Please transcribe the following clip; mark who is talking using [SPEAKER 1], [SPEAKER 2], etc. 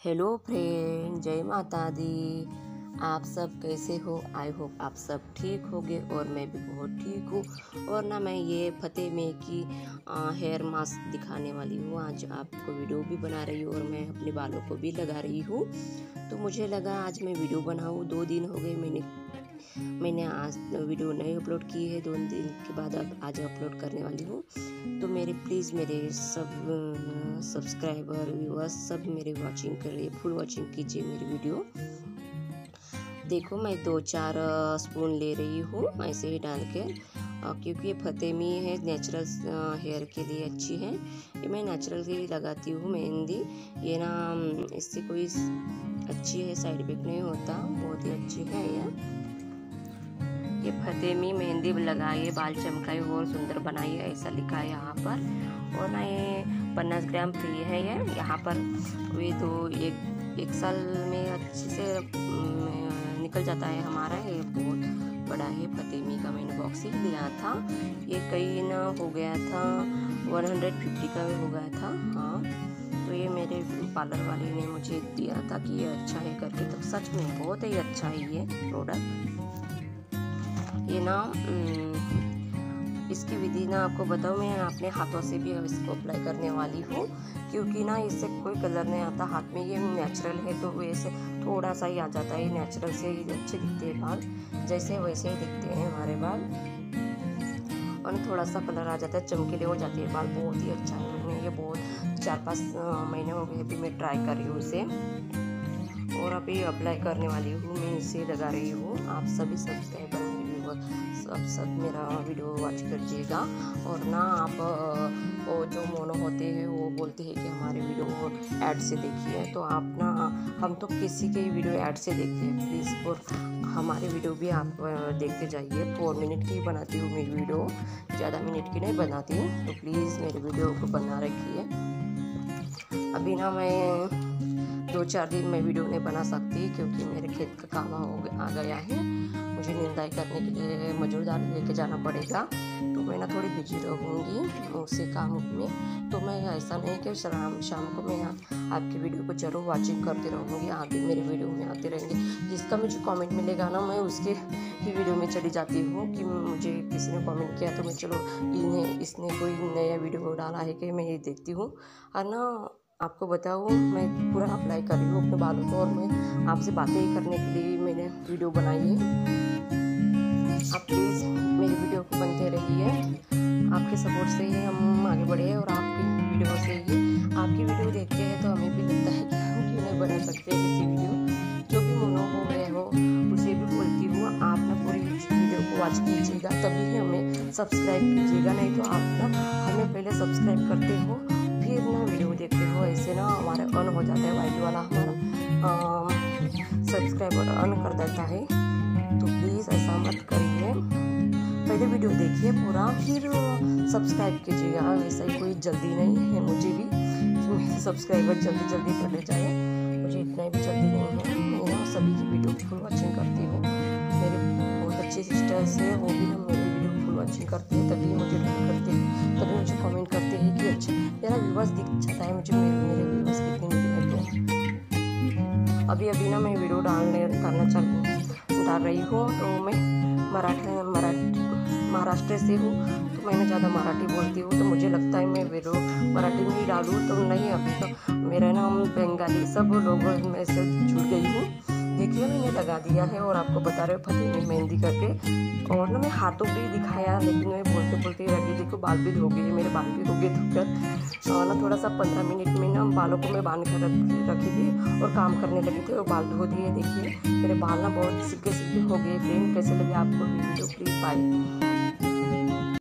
[SPEAKER 1] Hello friend, जय माता दी। आप सब कैसे हो? आई होप आप सब ठीक होगे और मैं भी बहुत ठीक हूँ। और ना मैं ये फतेमी की हेयर मास्क दिखाने वाली हूँ। आज आपको वीडियो भी बना रही हूँ और मैं अपने बालों को भी लगा रही हूँ। तो मुझे लगा आज मैं वीडियो बनाऊँ। 2 दिन हो गए मैंने आज वीडियो नहीं अपलोड की है। 2 दिन के बाद अब आज अपलोड करने वाली हूँ। तो प्लीज़ मेरे सब सब्सक्राइबर व्यूअर्स सब मेरे वाचिंग करिए, फुल वाचिंग कीजिए मेरी वीडियो। देखो मैं 2-4 स्पून ले रही हूँ ऐसे ही डाल के, क्योंकि ये फतेमी है, नेचुरल हेयर के लिए अच्छी है। ये मैं नेचुरल के लिए लगाती हूँ मेहंदी। ये ना इससे कोई अच्छी है, साइड इफेक्ट नहीं होता, बहुत ही अच्छी है। ये फतेमी मेहंदी लगाइए, बाल चमकाइए और सुंदर बनाइए, ऐसा लिखा है यहाँ पर। और ना ये 50 ग्राम फ्री है। ये यहाँ पर वे तो एक साल में अच्छे से निकल जाता है हमारा। ये बहुत बड़ा है फतेमी का, मैंने बॉक्स ही लिया था। ये कई ना हो गया था, 150 का हो गया था। हाँ, तो ये मेरे पार्लर वाले ने मुझे दिया था कि ये अच्छा है करके। तो सच में बहुत ही अच्छा है ये प्रोडक्ट। ये ना इसकी विधि ना आपको बताऊँ, मैं अपने हाथों से भी इसको अप्लाई करने वाली हूँ, क्योंकि ना इससे कोई कलर नहीं आता हाथ में। ये नेचुरल है तो वैसे थोड़ा सा ही आ जाता है। नेचुरल से ही अच्छे दिखते हैं बाल, जैसे वैसे ही दिखते हैं हमारे बाल। और थोड़ा सा कलर आ जाता है, चमकीले हो जाते हैं बाल। बहुत ही अच्छा है। मैंने ये बहुत 4-5 महीने हो गए अभी मैं ट्राई कर रही हूँ इसे, और अभी अप्लाई करने वाली हूँ। मैं इसे लगा रही हूँ। आप सभी सब्सक्राइबर सब मेरा वीडियो वॉच कीजिएगा। और ना आप वो जो मोनो होते हैं वो बोलते हैं कि हमारे वीडियो ऐड से देखिए, तो आप ना हम तो किसी के वीडियो ऐड से देखते हैं प्लीज़, और हमारे वीडियो भी आप देखते जाइए। 4 मिनट की बनाती हूँ मेरी वीडियो, ज़्यादा मिनट की नहीं बनाती हूँ, तो प्लीज़ मेरे वीडियो को बना रखिए। अभी ना मैं 2-4 दिन में वीडियो नहीं बना सकती, क्योंकि मेरे खेत का काम आ गया है। मुझे निंदाई करने के लिए मजदूर लेके जाना पड़ेगा, तो मैं ना थोड़ी बिजी रहूँगी उसी काम में। तो मैं ऐसा नहीं कि शाम को मैं आपकी वीडियो को जरूर वाचिंग करती रहूँगी। आगे मेरे वीडियो में आते रहेंगे। जिसका मुझे कमेंट मिलेगा ना, मैं उसके ही वीडियो में चली जाती हूँ कि मुझे किसी ने कमेंट किया, तो मैं चलो इसने कोई नया वीडियो डाला है कि मैं ये देखती हूँ। और ना आपको बताऊँ, मैं पूरा अप्लाई कर रही हूँ अपने बालों को, और मैं आपसे बातें ही करने के लिए मैंने वीडियो बनाई है। आप प्लीज़ मेरी वीडियो को बनते रहिए। आपके सपोर्ट से ही हम आगे बढ़े हैं, और आपकी वीडियो से ही, आपकी वीडियो देखते हैं तो हमें भी लगता है कि हम क्यों नहीं बना सकते किसी वीडियो। जो भी मोनो हो गए हो उसे भी बोलती हूँ, आप ना पूरी वीडियो को वॉच कीजिएगा, तभी हमें सब्सक्राइब कीजिएगा। नहीं तो आप ना हमें पहले सब्सक्राइब करते हो फिर ना वीडियो देखते हो, ऐसे ना हमारा ऑन हो जाता है, वाइट वाला हमारा सब्सक्राइबर ऑन कर देता है। तो प्लीज़ ऐसा मत करिए, पहले वीडियो देखिए पूरा, फिर सब्सक्राइब कीजिएगा। वैसा ही कोई जल्दी नहीं है मुझे भी कि मेरे सब्सक्राइबर जल्दी कर ले जाए, मुझे इतना भी जल्दी नहीं है। मैं ना सभी की वीडियो फुल वॉचिंग करती हूँ। मेरे बहुत अच्छे सिस्टर्स है, वो भी हम मेरे वीडियो फुल वॉचिंग करते हैं, तभी मुझे लाइक करते हैं, तभी मुझे कमेंट करते हैं कि अच्छा मेरा व्यूअर्स दिख जाता है मुझे, मेरे व्यूअर्स कितने निकले हैं। अभी ना मैं वीडियो डाल रही हूँ। तो मैं महाराष्ट्र से हूँ, तो मैंने ज़्यादा मराठी बोलती हूँ, तो मुझे लगता है मैं वीडियो मराठी में ही डालूँ, तो नहीं। अभी तो मेरा नाम बंगाली सब लोगों में से जुड़ गई हूँ। देखिए मैंने लगा दिया है, और आपको बता रहे हो फतेमी मेहंदी करके। और ना मैं हाथों भी दिखाया, लेकिन मैं बोलते लगी, देखो बाल भी धो गए, मेरे बाल भी धो गए धोकर। और ना थोड़ा सा 15 मिनट में ना बालों को मैं बांध कर रखी थी और काम करने लगी थी, और बाल धो दिए। देखिए मेरे बाल ना बहुत सीधे हो गए। फ्रेंड, कैसे लगे आपको वीडियो? Please buy.